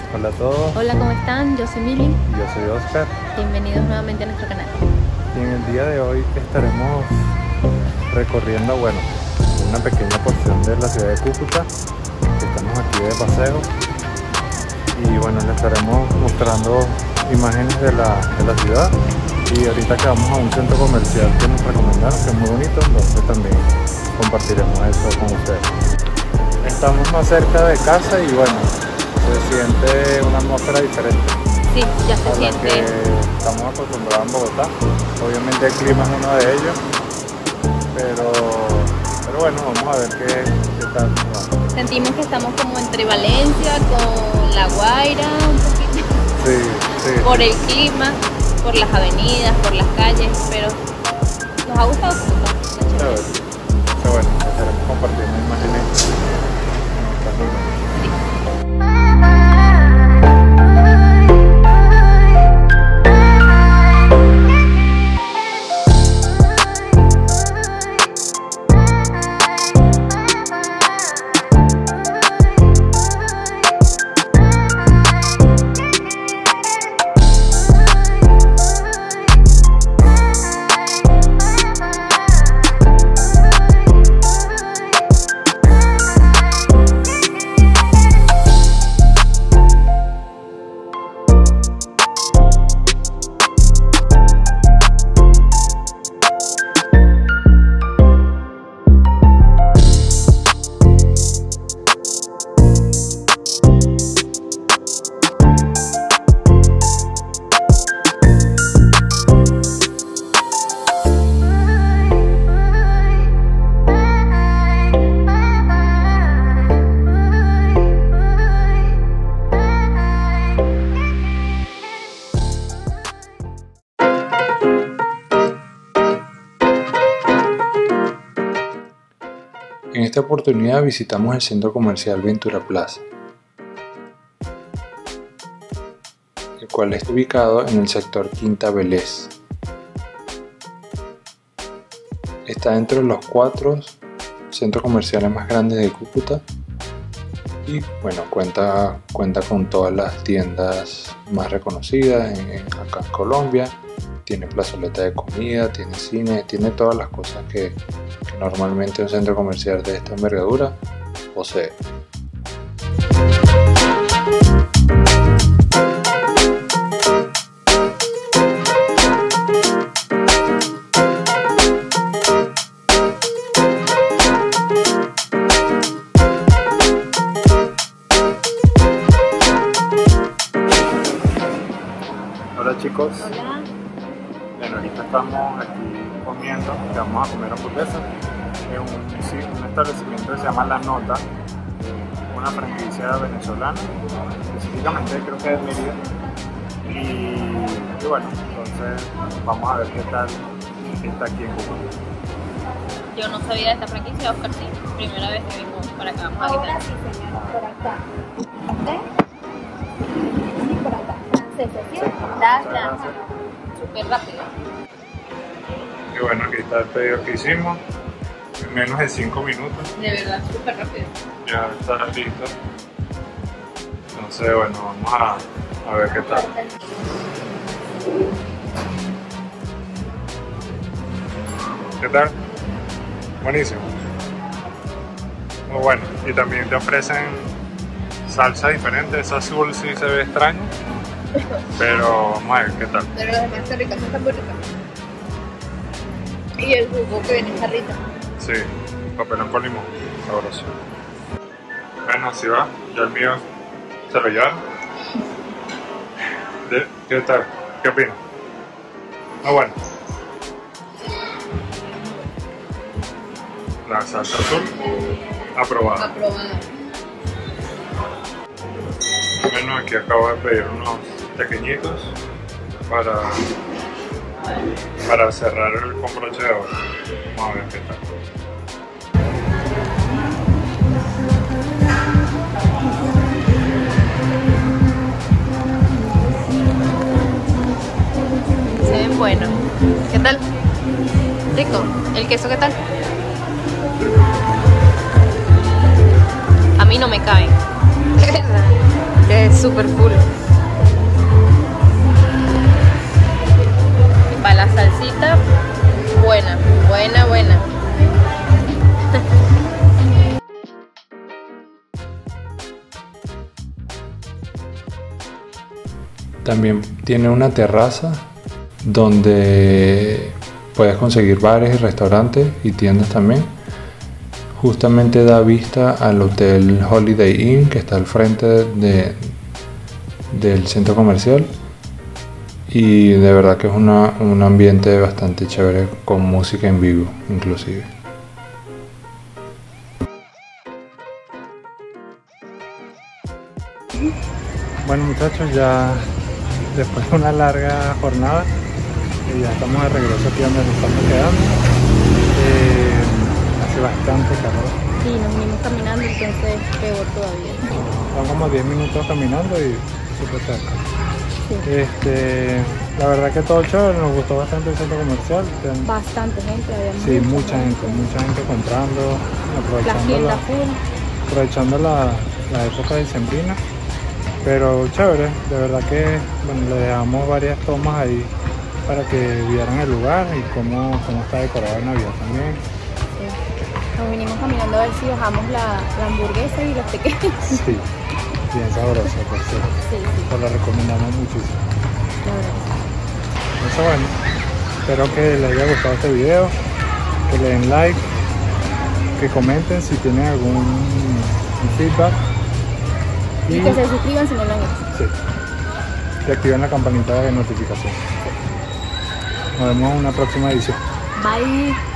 Hola a todos. Hola, ¿cómo están? Yo soy Mili. Yo soy Oscar. Bienvenidos nuevamente a nuestro canal. Y en el día de hoy estaremos recorriendo, una pequeña porción de la ciudad de Cúcuta. Estamos aquí de paseo. Y les estaremos mostrando imágenes de la ciudad. Y ahorita que vamos a un centro comercial que nos recomendaron, que es muy bonito, entonces también compartiremos eso con ustedes. Estamos más cerca de casa y se siente una atmósfera diferente. Sí, ya se a la siente. que estamos acostumbrados en Bogotá. Obviamente el clima es uno de ellos, pero vamos a ver qué tal. Sentimos que estamos como entre Valencia con La Guaira, un poquito. Sí. Por el clima, por las avenidas, por las calles, pero nos ha gustado Cúcuta. Estaremos compartiendo imágenes en nuestras rutas. En esta oportunidad visitamos el centro comercial Ventura Plaza, el cual está ubicado en el sector Quinta Vélez. Está dentro de los 4 centros comerciales más grandes de Cúcuta y cuenta con todas las tiendas más reconocidas acá en Colombia. Tiene plazoleta de comida, tiene cine, tiene todas las cosas que normalmente un centro comercial de esta envergadura posee. Hola chicos. Hola. Ahorita estamos aquí comiendo, que vamos a comer hamburguesas en un establecimiento que se llama La Nota, una franquicia venezolana, específicamente creo que es de Mérida. Y entonces vamos a ver qué tal está aquí en Cúcuta. Yo no sabía de esta franquicia, Oscar sí. Primera vez que vengo para acá. Ahora sí, señora, por acá. ¿Ve? Sí, por acá. Gracias. Súper rápido. Y aquí está el pedido que hicimos, en menos de 5 minutos. De verdad, súper rápido. Ya está listo. Entonces, vamos a ver qué tal. ¿Qué tal? Buenísimo. Muy bueno. Y también te ofrecen salsa diferente. Esa azul sí se ve extraño. Pero vamos a ver qué tal. Pero las demás están ricas, están muy ricas. Y el jugo que viene en jarrita. Sí, papelón con limón, sabroso. Bueno, así va, ya el mío se lo llevaron. ¿Qué tal? ¿Qué opinas? Bueno. La salsa azul, aprobada. Aprobada. Bueno, aquí acabo de pedir unos pequeñitos para cerrar el con broche de oro. Vamos a ver qué tal. Se ven buenos. ¿Qué tal? Rico. ¿El queso qué tal? A mí no me caben. Super full. Y para la salsita, buena, buena, buena. También tiene una terraza donde puedes conseguir bares y restaurantes y tiendas también. Justamente da vista al Hotel Holiday Inn que está al frente del centro comercial, y de verdad que es un ambiente bastante chévere con música en vivo inclusive. Bueno muchachos, ya después de una larga jornada, ya estamos de regreso aquí donde nos estamos quedando. Hace bastante calor. Sí, nos vinimos caminando, entonces peor todavía. Son como 10 minutos caminando y súper cerca. Sí. La verdad que todo chévere, nos gustó bastante el centro comercial. Bastante gente, había Sí, mucha gente comprando, Las tiendas full. aprovechando la época dicembrina. Pero chévere, de verdad que bueno, le dejamos varias tomas ahí para que vieran el lugar y cómo está decorado en Navidad también. Sí. Nos vinimos caminando a ver si bajamos la hamburguesa y los pequeños. Sí, bien sabroso, por cierto. Sí, sí, Pues lo recomendamos muchísimo. la verdad que sí. Eso bueno, espero que les haya gustado este video, que le den like, que comenten si tienen algún feedback Y que se suscriban si no lo han hecho. sí, que activen la campanita de notificación. Nos vemos en una próxima edición. Bye.